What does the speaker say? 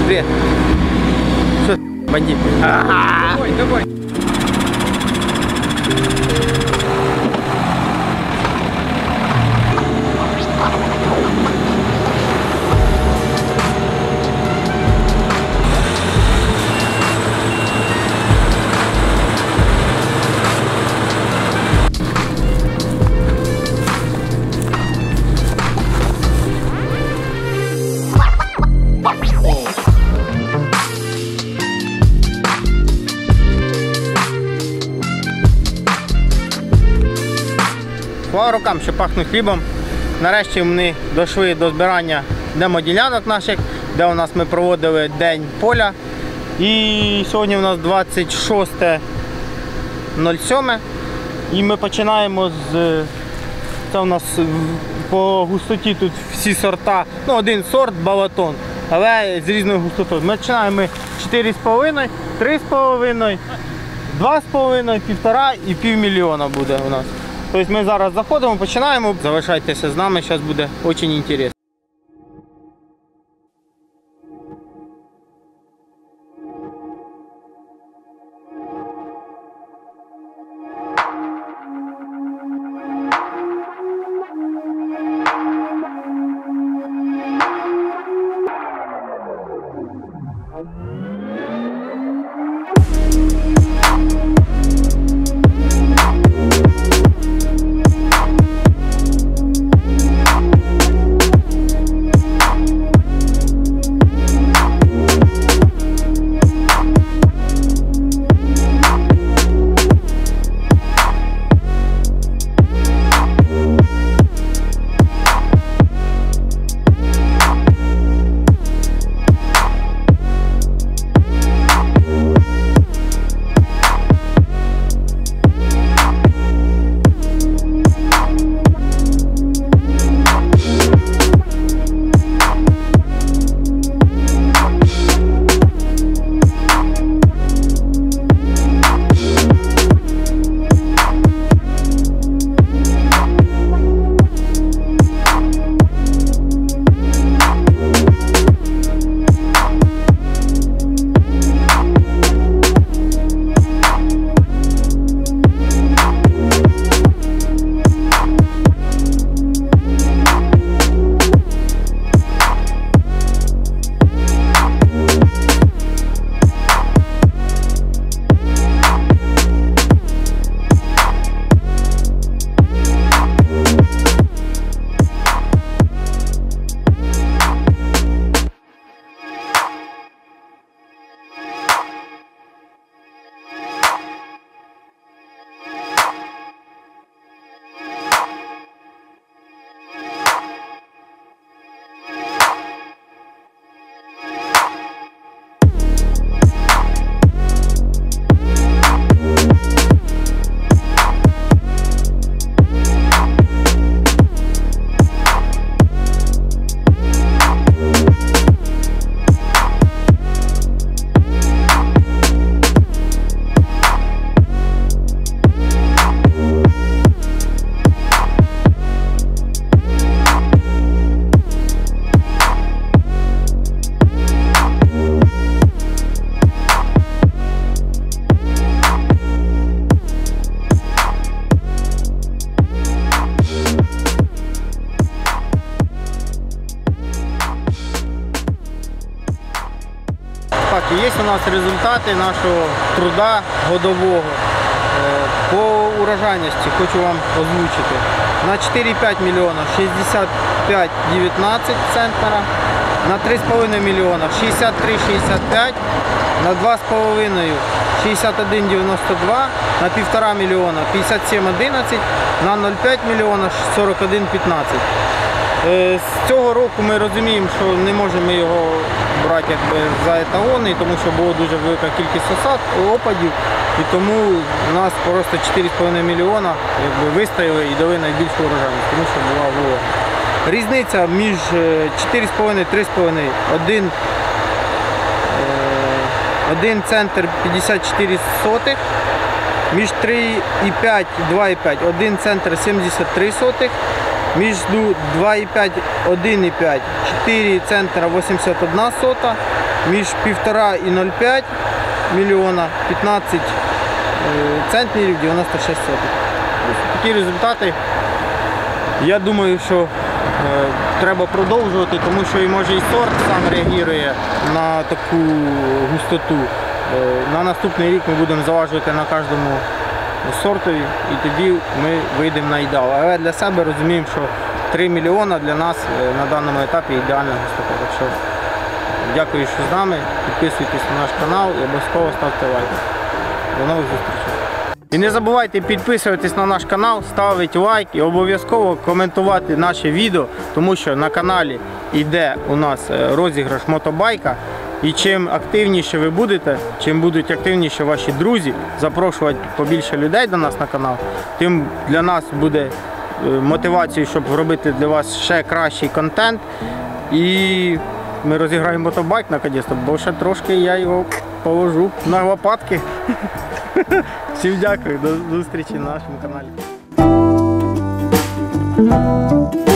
Привет. Что, бандит? Давай, давай. Слава рукам, що пахнуть хлібом. Нарешті ми дійшли до збирання демоділянок наших, де у нас ми проводили день поля. І сьогодні у нас 26.07. І ми починаємо з... Це у нас по густоті тут всі сорта. Ну, один сорт балатон, але з різною густотою. Ми починаємо 4,5, 3,5, 2,5, 1,5 і півмільйона буде у нас. Тобто ми зараз заходимо, починаємо. Залишайтеся з нами, зараз буде дуже цікаво. Так, і є у нас результати нашого труда годового. По урожайності хочу вам озвучити. На 4,5 мільйона 65,19 центнера, на 3,5 мільйона 63,65, на 2,5 61,92, на 1,5 мільйона 57,11, на 0,5 мільйона 41,15. З цього року ми розуміємо, що не можемо його брати за еталони, тому що була дуже велика кількість опадів, і тому у нас просто 4,5 мільйона вистояли і дали найбільшу урожайність, тому що була волога. Різниця між 4,5 і 3,5, один центр 54 сотих, між 3,5 і 2,5 один центр 73 сотих, між 2,5 1,5 4 центра 81 сота, між 1,5 і 0,5 мільйона, 15 центнерів, 96 сотих. Ось такі результати. Я думаю, що треба продовжувати, тому що і може і сорт сам реагує на таку густоту. На наступний рік ми будемо заважувати на кожному сортові і тоді ми вийдемо на ідеал. Але для себе розуміємо, що 3 мільйона для нас на даному етапі ідеальна густота. Так що дякую, що з нами. Підписуйтесь на наш канал і обов'язково ставте лайк. До нових зустрічей. І не забувайте підписуватись на наш канал, ставити лайк і обов'язково коментувати наші відео, тому що на каналі йде у нас розіграш мотобайка. І чим активніше ви будете, чим будуть активніше ваші друзі, запрошувати побільше людей до нас на канал, тим для нас буде мотивацією, щоб робити для вас ще кращий контент. І ми розіграємо мотобайк наконець-то, бо ще трошки я його положу на лопатки. Всім дякую, до зустрічі на нашому каналі.